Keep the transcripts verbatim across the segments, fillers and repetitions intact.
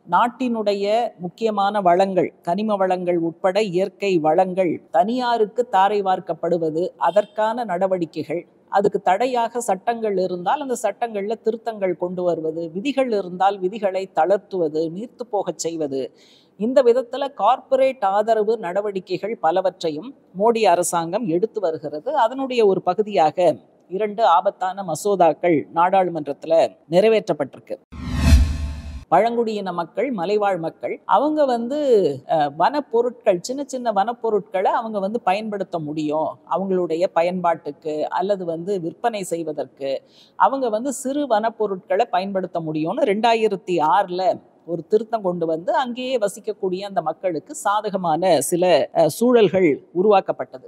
நாட்டினுடைய முக்கியமான வளங்கள், கனிம வளங்கள் உட்பட இயற்கை வளங்கள் தனியாருக்கு தாரை வார்க்கப்படுவது, அதற்கான நடவடிக்கைகள், அதுக்கு தடையாக சட்டங்கள் இருந்தால் அந்த சட்டங்கள்ல திருத்தங்கள் கொண்டு வருவது, விதிகள் இருந்தால் விதிகளை தளர்த்துவது, நீர்த்து போகச் செய்வது, இந்த விதத்துல கார்ப்பரேட் ஆதரவு நடவடிக்கைகள் பலவற்றையும் மோடி அரசாங்கம் எடுத்து வருகிறது. அதனுடைய ஒரு பகுதியாக இரண்டு ஆபத்தான மசோதாக்கள் நாடாளுமன்றத்துல நிறைவேற்றப்பட்டிருக்கு. பழங்குடியின மக்கள், மலைவாழ் மக்கள், அவங்க வந்து வனப்பொருட்கள், சின்ன சின்ன வனப்பொருட்களை அவங்க வந்து பயன்படுத்த முடியும். அவங்களுடைய பயன்பாட்டுக்கு அல்லது வந்து விற்பனை செய்வதற்கு அவங்க வந்து சிறு வனப்பொருட்களை பயன்படுத்த முடியும்னு ரெண்டாயிரத்தி ஆறுல ஒரு திருத்தம் கொண்டு வந்து அங்கேயே வசிக்கக்கூடிய அந்த மக்களுக்கு சாதகமான சில சூழல்கள் உருவாக்கப்பட்டது.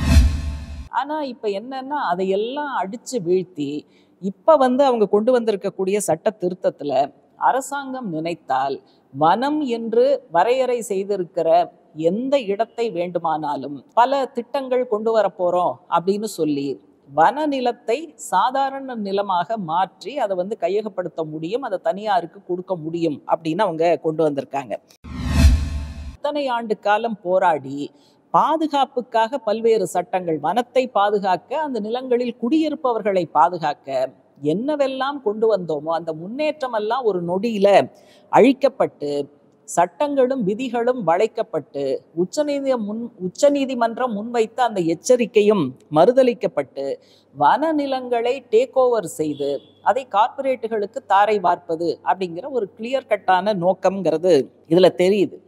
ஆனா இப்ப என்னன்னா அதையெல்லாம் அடிச்சு வீழ்த்தி இப்ப வந்து அவங்க கொண்டு வந்திருக்கக்கூடிய சட்ட திருத்தத்துல அரசாங்கம் நினைத்தால் வனம் என்று வரையறை செய்திருக்கிற எந்த இடத்தை வேண்டுமானாலும் பல திட்டங்கள் கொண்டு வர போறோம் அப்படின்னு சொல்லி வன நிலத்தை சாதாரண நிலமாக மாற்றி அதை வந்து கையகப்படுத்த முடியும், அதை தனியாருக்கு கொடுக்க முடியும் அப்படின்னு அவங்க கொண்டு வந்திருக்காங்க. இத்தனை ஆண்டு காலம் போராடி பாதுகாப்புக்காக பல்வேறு சட்டங்கள், வனத்தை பாதுகாக்க, அந்த நிலங்களில் குடியிருப்பவர்களை பாதுகாக்க என்னவெல்லாம் கொண்டு வந்தோமோ அந்த முன்னேற்றம் எல்லாம் ஒரு நொடியில அழிக்கப்பட்டு, சட்டங்களும் விதிகளும் வளைக்கப்பட்டு, உச்சநீதி முன் உச்ச நீதிமன்றம் முன்வைத்த அந்த எச்சரிக்கையும் மறுதளிக்கப்பட்டு, வன நிலங்களை டேக் ஓவர் செய்து அதை கார்ப்பரேட்டுகளுக்கு தாரை வார்ப்பது அப்படிங்கிற ஒரு கிளியர் கட்டான நோக்கம்ங்கிறது இதுல தெரியுது.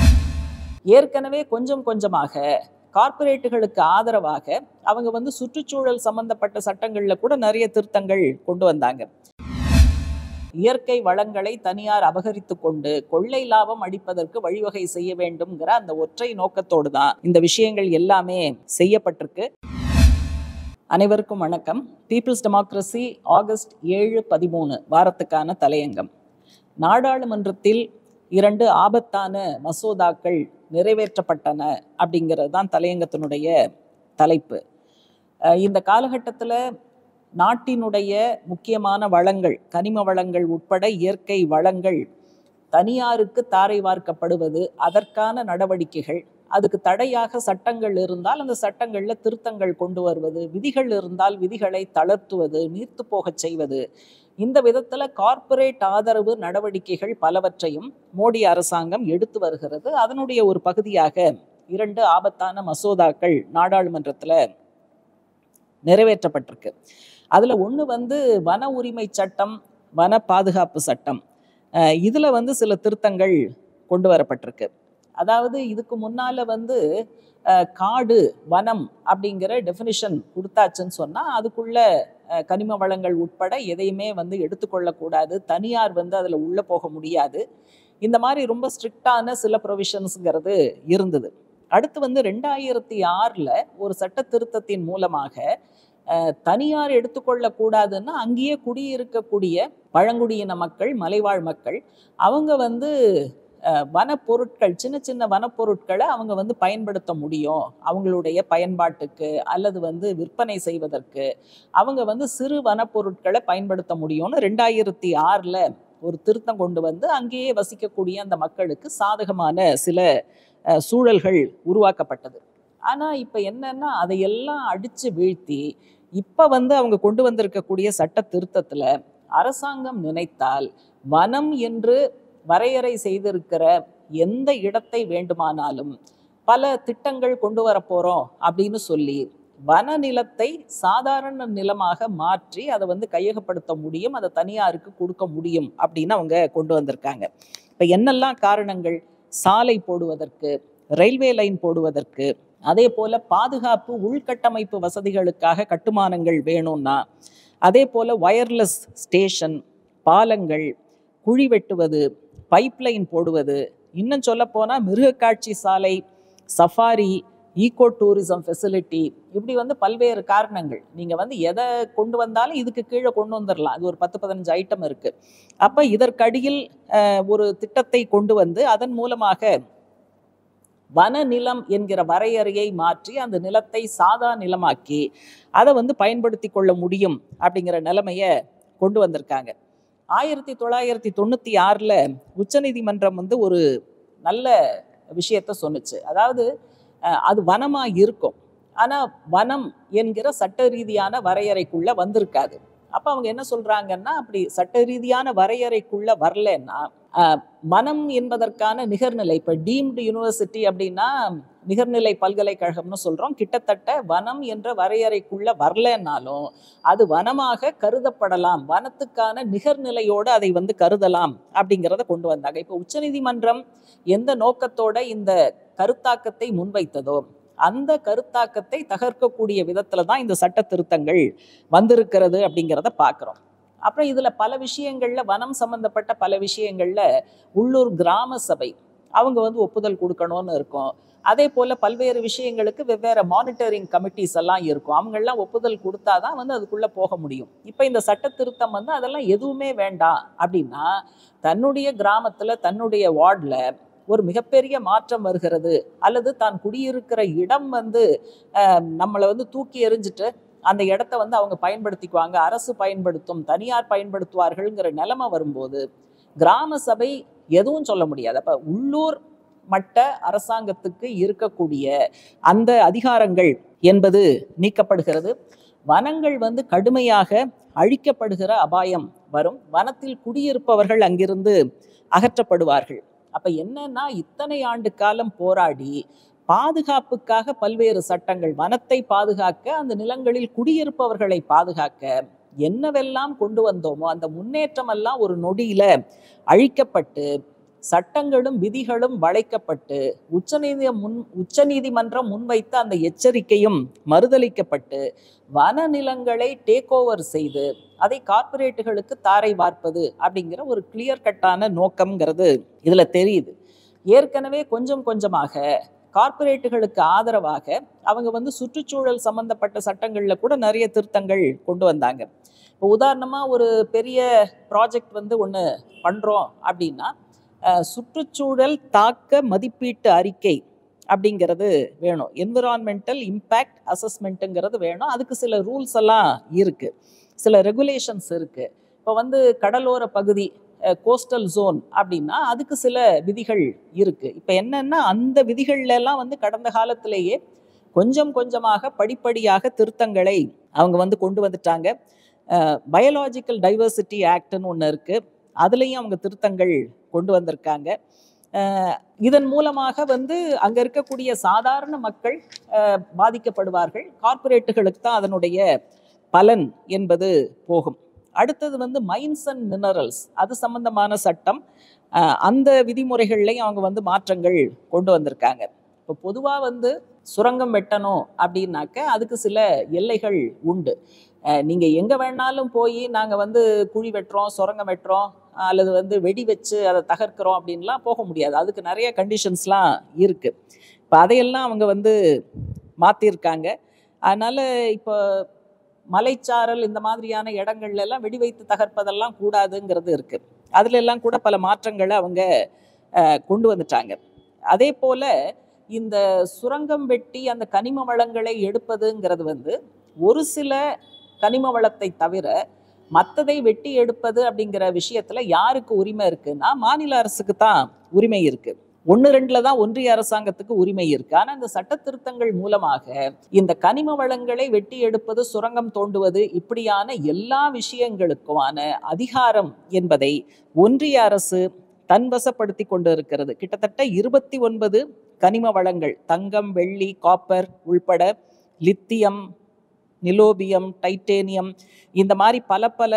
ஏற்கனவே கொஞ்சம் கொஞ்சமாக கார்ப்பரேட்டுகளுக்கு ஆதரவாக அவங்க வந்து சுற்றுச்சூழல் சம்பந்தப்பட்ட சட்டங்கள்ல கூட நிறைய திருத்தங்கள் கொண்டு வந்தாங்க. இயற்கை வளங்களை தனியார் அபகரித்து கொண்டு கொள்ளை லாபம் அடிப்பதற்கு வழிவகை செய்ய வேண்டும்ங்கிற அந்த ஒற்றை நோக்கத்தோடு தான் இந்த விஷயங்கள் எல்லாமே செய்யப்பட்டிருக்கு. அனைவருக்கும் வணக்கம். பீப்புள்ஸ் டெமோக்ரசி ஆகஸ்ட் ஏழு பதிமூணு வாரத்துக்கான தலையங்கம். நாடாளுமன்றத்தில் இரண்டு ஆபத்தான மசோதாக்கள் நிறைவேற்றப்பட்டன அப்படிங்கிறது தான் தலையங்கத்தினுடைய தலைப்பு. இந்த காலகட்டத்தில் நாட்டினுடைய முக்கியமான வளங்கள், கனிம வளங்கள் உட்பட இயற்கை வளங்கள் தனியாருக்கு தாரை வார்க்கப்படுவது, அதற்கான நடவடிக்கைகள், அதுக்கு தடையாக சட்டங்கள் இருந்தால் அந்த சட்டங்கள்ல திருத்தங்கள் கொண்டு வருவது, விதிகள் இருந்தால் விதிகளை தளர்த்துவது, நீர்த்து போகச் செய்வது, இந்த விதத்துல கார்ப்பரேட் ஆதரவு நடவடிக்கைகள் பலவற்றையும் மோடி அரசாங்கம் எடுத்து வருகிறது. அதனுடைய ஒரு பகுதியாக இரண்டு ஆபத்தான மசோதாக்கள் நாடாளுமன்றத்துல நிறைவேற்றப்பட்டிருக்கு. அதுல ஒண்ணு வந்து வன உரிமை சட்டம், வன பாதுகாப்பு சட்டம். இதுல வந்து சில திருத்தங்கள் கொண்டு வரப்பட்டிருக்கு. அதாவது இதுக்கு முன்னால வந்து காடு, வனம் அப்படிங்கிற டெஃபினிஷன் கொடுத்தாச்சுன்னு சொன்னா அதுக்குள்ள கனிம வளங்கள் உட்பட எதையுமே வந்து எடுத்துக்கொள்ளக்கூடாது, தனியார் வந்து அதுல உள்ள போக முடியாது, இந்த மாதிரி ரொம்ப ஸ்ட்ரிக்டான சில ப்ரொவிஷன்ஸுங்கிறது இருந்தது. அடுத்து வந்து ரெண்டாயிரத்தி ஆறுல ஒரு சட்ட திருத்தத்தின் மூலமாக தனியார் எடுத்துக்கொள்ளக்கூடாதுன்னா அங்கேயே குடியிருக்கக்கூடிய பழங்குடியின மக்கள், மலைவாழ் மக்கள், அவங்க வந்து வனப்பொருட்கள், சின்ன சின்ன வனப்பொருட்களை அவங்க வந்து பயன்படுத்த முடியும். அவங்களுடைய பயன்பாட்டுக்கு அல்லது வந்து விற்பனை செய்வதற்கு அவங்க வந்து சிறு வனப்பொருட்களை பயன்படுத்த முடியும்னு ரெண்டாயிரத்தி ஆறுல ஒரு திருத்தம் கொண்டு வந்து அங்கேயே வசிக்கக்கூடிய அந்த மக்களுக்கு சாதகமான சில சூழல்கள் உருவாக்கப்பட்டது. ஆனா இப்ப என்னன்னா அதையெல்லாம் அடிச்சு வீழ்த்தி இப்ப வந்து அவங்க கொண்டு வந்திருக்கக்கூடிய சட்ட திருத்தத்துல அரசாங்கம் நினைத்தால் வனம் என்று வரையறை செய்திருக்கிற எந்த இடத்தை வேண்டுமானாலும் பல திட்டங்கள் கொண்டு வர போறோம் அப்படின்னு சொல்லி வன நிலத்தை சாதாரண நிலமாக மாற்றி அதை வந்து கையகப்படுத்த முடியும், அதை தனியாருக்கு கொடுக்க முடியும் அப்படின்னு அவங்க கொண்டு வந்திருக்காங்க. இப்ப என்னெல்லாம் காரணங்கள்? சாலை போடுவதற்கு, ரயில்வே லைன் போடுவதற்கு, அதே போல பாதுகாப்பு உள்கட்டமைப்பு வசதிகளுக்காக கட்டுமானங்கள் வேணும்னா, அதே போல வயர்லெஸ் ஸ்டேஷன், பாலங்கள், குழி வெட்டுவது, பைப்லைன் போடுவது, இன்னும் சொல்ல போனால் மிருகக்காட்சி சாலை, சஃபாரி, ஈகோ டூரிசம் ஃபெசிலிட்டி, இப்படி வந்து பல்வேறு காரணங்கள். நீங்கள் வந்து எதை கொண்டு வந்தாலும் இதுக்கு கீழே கொண்டு வந்துடலாம். அது ஒரு பத்து பதினஞ்சு ஐட்டம் இருக்குது. அப்போ இதற்கடியில் ஒரு திட்டத்தை கொண்டு வந்து அதன் மூலமாக வன நிலம் என்கிற வரையறையை மாற்றி அந்த நிலத்தை சாதா நிலமாக்கி அதை வந்து பயன்படுத்தி கொள்ள முடியும் அப்படிங்கிற நிலைமையை கொண்டு வந்திருக்காங்க. ஆயிரத்தி தொள்ளாயிரத்தி தொண்ணூத்தி ஆறுல உச்சநீதிமன்றம் வந்து ஒரு நல்ல விஷயத்த சொன்னுச்சு. அதாவது அது வனமா இருக்கும், ஆனா வனம் என்கிற சட்ட ரீதியான வரையறைக்குள்ள வந்திருக்காது. அப்ப அவங்க என்ன சொல்றாங்கன்னா, அப்படி சட்ட ரீதியான வரையறைக்குள்ள வரலன்னா வனம் என்பதற்கான நிகர்நிலை, இப்ப டீம்டு யூனிவர்சிட்டி அப்படின்னா நிகர்நிலை பல்கலைக்கழகம்னு சொல்றோம். கிட்டத்தட்ட வனம் என்ற வரையறைக்குள்ள வரலன்னாலும் அது வனமாக கருதப்படலாம், வனத்துக்கான நிகர்நிலையோடு அதை வந்து கருதலாம் அப்படிங்கிறத கொண்டு வந்தாங்க. இப்ப உச்சநீதிமன்றம் எந்த நோக்கத்தோட இந்த கருத்தாக்கத்தை முன்வைத்ததோ அந்த கருத்தாக்கத்தை தகர்க்கக்கூடிய விதத்துல தான் இந்த சட்ட திருத்தங்கள் வந்திருக்கிறது அப்படிங்கிறத பார்க்கிறோம். அப்புறம் இதுல பல விஷயங்கள்ல, வனம் சம்பந்தப்பட்ட பல விஷயங்கள்ல உள்ளூர் கிராம சபை அவங்க வந்து ஒப்புதல் கொடுக்கணும்னு இருக்கும். அதே போல பல்வேறு விஷயங்களுக்கு வெவ்வேறு மானிட்டரிங் கமிட்டிஸ் எல்லாம் இருக்கும். அவங்கெல்லாம் ஒப்புதல் கொடுத்தாதான் வந்து அதுக்குள்ள போக முடியும். இப்ப இந்த சட்ட திருத்தம் வந்து அதெல்லாம் எதுவுமே வேண்டாம் அப்படின்னா, தன்னுடைய கிராமத்துல தன்னுடைய வார்டுல ஒரு மிகப்பெரிய மாற்றம் வருகிறது, அல்லது தான் குடியிருக்கிற இடம் வந்து நம்மளை வந்து தூக்கி எறிஞ்சிட்டு அந்த இடத்த வந்து அவங்க பயன்படுத்திக்குவாங்க, அரசு பயன்படுத்தும், தனியார் பயன்படுத்துவார்கள்ங்கிற நிலைமை வரும்போது கிராம சபை எதுவும் சொல்ல முடியாது. அப்ப உள்ளூர் மட்ட அரசாங்கத்துக்கு இருக்கக்கூடிய அந்த அதிகாரங்கள் என்பது நீக்கப்படுகிறது. வனங்கள் வந்து கடுமையாக அழிக்கப்படுகிற அபாயம் வரும். வனத்தில் குடியிருப்பவர்கள் அங்கிருந்து அகற்றப்படுவார்கள். அப்ப என்னன்னா, இத்தனை ஆண்டு காலம் போராடி பாதுகாப்புக்காக பல்வேறு சட்டங்கள், வனத்தை பாதுகாக்க, அந்த நிலங்களில் குடியிருப்பவர்களை பாதுகாக்க என்னவெல்லாம் கொண்டு வந்தோமோ அந்த முன்னேற்றம் எல்லாம் ஒரு நொடியில அழிக்கப்பட்டு, சட்டங்களும் விதிகளும் வளைக்கப்பட்டு, உச்சநீதி முன் உச்சநீதிமன்றம் முன்வைத்த அந்த எச்சரிக்கையும் மறுதளிக்கப்பட்டு, வன நிலங்களை டேக் ஓவர் செய்து அதை கார்ப்பரேட்டுகளுக்கு தாரை வார்ப்பது அப்படிங்கிற ஒரு கிளியர் கட்டான நோக்கம்ங்கிறது இதுல தெரியுது. ஏற்கனவே கொஞ்சம் கொஞ்சமாக கார்ப்பரேட்டுகளுக்கு ஆதரவாக அவங்க வந்து சுற்றுச்சூழல் சம்பந்தப்பட்ட சட்டங்கள்ல கூட நிறைய திருத்தங்கள் கொண்டு வந்தாங்க. இப்போ உதாரணமா ஒரு பெரிய ப்ராஜெக்ட் வந்து ஒன்று பண்றோம் அப்படின்னா, சுற்றுச்சூழல் தாக்க மதிப்பீட்டு அறிக்கை அப்படிங்கிறது வேணும், என்விரான்மெண்டல் இம்பேக்ட் அசஸ்மெண்ட்டுங்கிறது வேணும். அதுக்கு சில ரூல்ஸ் எல்லாம் இருக்கு, சில ரெகுலேஷன்ஸ் இருக்கு. இப்போ வந்து கடலோர பகுதி, கோஸ்டல் ஜோன் அப்படின்னா அதுக்கு சில விதிகள் இருக்கு. இப்போ என்னன்னா, அந்த விதிகள்ல எல்லாம் வந்து கடந்த காலத்திலேயே கொஞ்சம் கொஞ்சமாக படிப்படியாக திருத்தங்களை அவங்க வந்து கொண்டு வந்துட்டாங்க. பயாலஜிக்கல் டைவர்சிட்டி ஆக்ட்னு ஒன்று இருக்கு, அதுலேயும் அவங்க திருத்தங்கள் கொண்டு வந்திருக்காங்க. இதன் மூலமாக வந்து அங்க இருக்கக்கூடிய சாதாரண மக்கள் பாதிக்கப்படுவார்கள், கார்ப்பரேட்டுகளுக்கு தான் அதனுடைய பலன் என்பது போகும். அடுத்தது வந்து மைன்ஸ் அண்ட் மினரல்ஸ், அது சம்பந்தமான சட்டம், அந்த விதிமுறைகள்லையும் அவங்க வந்து மாற்றங்கள் கொண்டு வந்திருக்காங்க. இப்போ பொதுவாக வந்து சுரங்கம் வெட்டணும் அப்படின்னாக்க அதுக்கு சில எல்லைகள் உண்டு. நீங்கள் எங்கே வேணாலும் போய் நாங்கள் வந்து குழி வெட்டுறோம், சுரங்கம் வெட்டுறோம், அல்லது வந்து வெடி வச்சு அதை தகர்க்கிறோம் அப்படின்லாம் போக முடியாது. அதுக்கு நிறைய கண்டிஷன்ஸ்லாம் இருக்குது. இப்போ அதையெல்லாம் அவங்க வந்து மாற்றிருக்காங்க. அதனால் இப்போ மலைச்சாரல் இந்த மாதிரியான இடங்கள்ல எல்லாம் வெடி வைத்து தகர்ப்பதெல்லாம் கூடாதுங்கிறது இருக்குது. அதுல எல்லாம் கூட பல மாற்றங்களை அவங்க கொண்டு வந்துட்டாங்க. அதே போல இந்த சுரங்கம் வெட்டி அந்த கனிம வளங்களை எடுப்பதுங்கிறது வந்து ஒரு சில கனிம வளத்தை தவிர மற்றதை வெட்டி எடுப்பது அப்படிங்கிற விஷயத்துல யாருக்கு உரிமை இருக்குன்னா, மாநில அரசுக்கு தான் உரிமை இருக்கு. ஒன்று ரெண்டுல தான் ஒன்றிய அரசாங்கத்துக்கு உரிமை இருக்கு. ஆனா இந்த சட்ட திருத்தங்கள் மூலமாக இந்த கனிம வளங்களை வெட்டி எடுப்பது, சுரங்கம் தோண்டுவது, இப்படியான எல்லா விஷயங்களுக்குமான அதிகாரம் என்பதை ஒன்றிய அரசு தன்வசப்படுத்தி கொண்டு இருக்கிறது. கிட்டத்தட்ட இருபத்தி ஒன்பது கனிம வளங்கள், தங்கம், வெள்ளி, காப்பர் உள்பட லித்தியம், நிலோபியம், டைட்டேனியம், இந்த மாதிரி பல பல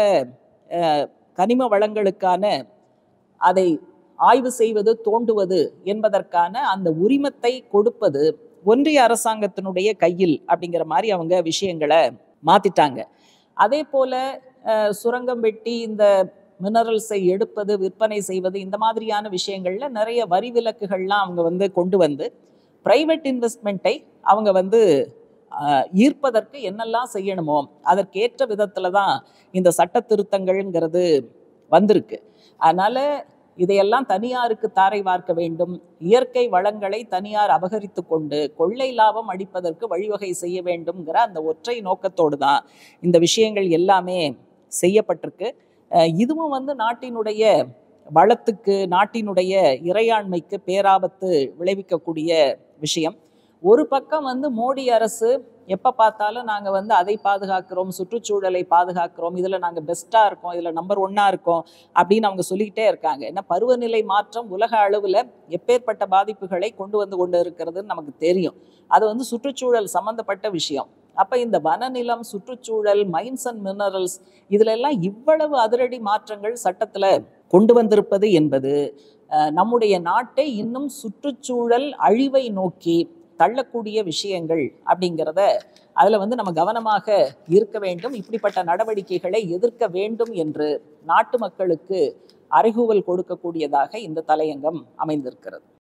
கனிம வளங்களுக்கான அதை ஆய்வு செய்வது, தோண்டுவது என்பதற்கான அந்த உரிமத்தை கொடுப்பது ஒன்றிய அரசாங்கத்தினுடைய கையில் அப்படிங்கிற மாதிரி அவங்க விஷயங்களை மாத்திட்டாங்க. அதே போல சுரங்கம் வெட்டி இந்த மினரல்ஸை எடுப்பது, விற்பனை செய்வது, இந்த மாதிரியான விஷயங்கள்ல நிறைய வரி விலக்குகள்லாம் அவங்க வந்து கொண்டு வந்து பிரைவேட் இன்வெஸ்ட்மெண்ட்டை அவங்க வந்து ஈர்ப்பதற்கு என்னெல்லாம் செய்யணுமோ அதற்கேற்ற விதத்துல தான் இந்த சட்ட திருத்தங்கள்ங்கிறது வந்திருக்கு. அதனால இதையெல்லாம் தனியாருக்கு தாரை வார்க்க வேண்டும், இயற்கை வளங்களை தனியார் அபகரித்து கொண்டு கொள்ளை லாபம் அடிப்பதற்கு வழிவகை செய்ய வேண்டும்ங்கிற அந்த ஒற்றை நோக்கத்தோடு தான் இந்த விஷயங்கள் எல்லாமே செய்யப்பட்டிருக்கு. அஹ் இதுவும் வந்து நாட்டினுடைய வளத்துக்கு, நாட்டினுடைய இறையாண்மைக்கு பேராபத்து விளைவிக்கக்கூடிய விஷயம். ஒரு பக்கம் வந்து மோடி அரசு எப்ப பார்த்தாலும் நாங்க வந்து அதை பாதுகாக்கிறோம், சுற்றுச்சூழலை பாதுகாக்கிறோம், இதுல நாங்க பெஸ்டா இருக்கோம், இதுல நம்பர் ஒன்னா இருக்கோம் அப்படின்னு அவங்க சொல்லிக்கிட்டே இருக்காங்க. ஏன்னா பருவநிலை மாற்றம் உலக அளவுல எப்பேற்பட்ட பாதிப்புகளை கொண்டு வந்து கொண்டு இருக்கிறதுன்னு நமக்கு தெரியும். அது வந்து சுற்றுச்சூழல் சம்பந்தப்பட்ட விஷயம். அப்ப இந்த வனநிலம், சுற்றுச்சூழல், மைன்ஸ் அண்ட் மினரல்ஸ் இதுல எல்லாம் இவ்வளவு அதிரடி மாற்றங்கள் சட்டத்துல கொண்டு வந்திருப்பது என்பது நம்முடைய நாட்டை இன்னும் சுற்றுச்சூழல் அழிவை நோக்கி தள்ளக்கூடிய விஷயங்கள் அப்படிங்கிறத அதுல வந்து நம்ம கவனமாக இருக்க வேண்டும். இப்படிப்பட்ட நடவடிக்கைகளை எதிர்க்க வேண்டும் என்று நாட்டு மக்களுக்கு அறைகூவல் கொடுக்கக்கூடியதாக இந்த தலையங்கம் அமைந்திருக்கிறது.